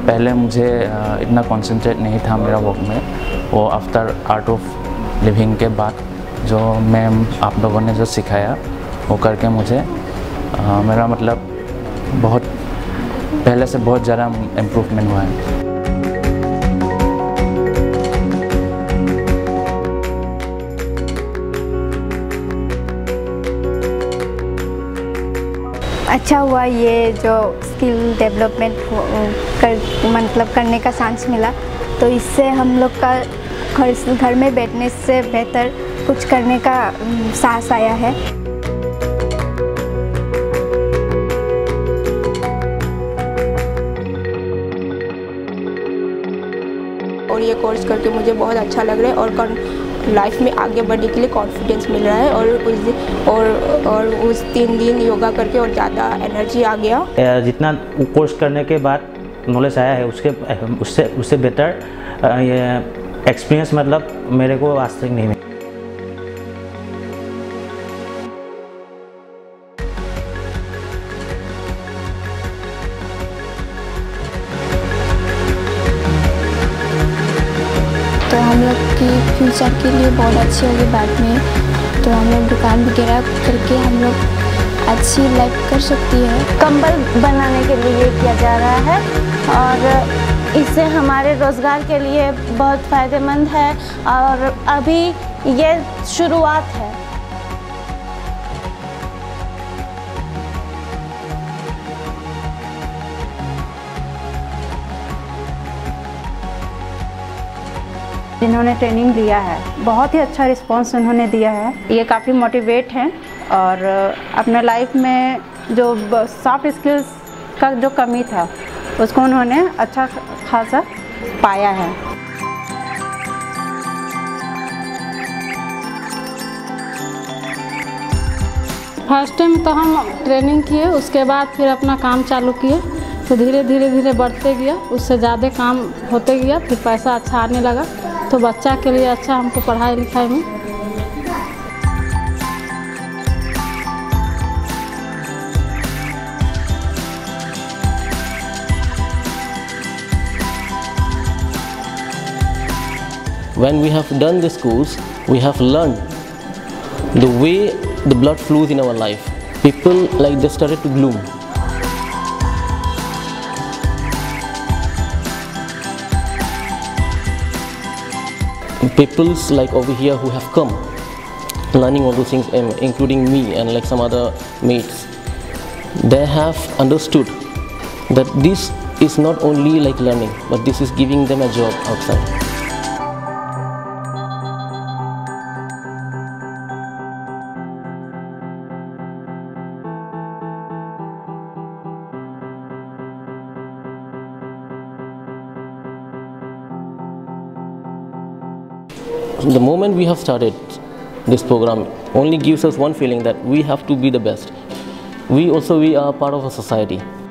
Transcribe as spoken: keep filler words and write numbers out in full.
पहले मुझे इतना कंसंट्रेट नहीं था मेरा वर्क में, वो आफ्टर आर्ट ऑफ लिविंग के बाद जो मैम आप लोगों ने जो सिखाया वो करके मुझे आ, मेरा मतलब बहुत पहले से बहुत ज़्यादा इम्प्रूवमेंट हुआ है। अच्छा हुआ ये जो स्किल डेवलपमेंट कर मतलब करने का चांस मिला, तो इससे हम लोग का घर घर में बैठने से बेहतर कुछ करने का साहस आया है। और ये कोर्स करके मुझे बहुत अच्छा लग रहा है और लाइफ में आगे बढ़ने के लिए कॉन्फिडेंस मिल रहा है। और उस और और उस तीन दिन योगा करके और ज़्यादा एनर्जी आ गया। जितना कोर्स करने के बाद नॉलेज आया है उसके उससे उससे बेटर ये एक्सपीरियंस मतलब मेरे को आज तक नहीं मिला। तो हम लोग की फ्यूचर के लिए बहुत अच्छी होगी बाद में, तो हम लोग दुकान वगैरह करके हम लोग अच्छी लाइफ कर सकती है। कंबल बनाने के लिए किया जा रहा है और इससे हमारे रोज़गार के लिए बहुत फ़ायदेमंद है और अभी ये शुरुआत है। जिन्होंने ट्रेनिंग दिया है बहुत ही अच्छा रिस्पांस उन्होंने दिया है। ये काफ़ी मोटिवेट हैं और अपने लाइफ में जो सॉफ्ट स्किल्स का जो कमी था उसको उन्होंने अच्छा खासा पाया है। फर्स्ट टाइम तो हम ट्रेनिंग किए, उसके बाद फिर अपना काम चालू किए, तो धीरे धीरे धीरे बढ़ते गया, उससे ज़्यादा काम होते गया, फिर पैसा अच्छा आने लगा, तो बच्चा के लिए अच्छा हमको पढ़ाई लिखाई में। When we have done this course, we have learned the way the blood flows in our life. People like they started to gloom. People's like over here who have come, learning all those things, including me and like some other mates, they have understood that this is not only like learning, but this is giving them a job outside. The moment we have started this program only gives us one feeling that we have to be the best. We also we are part of a society.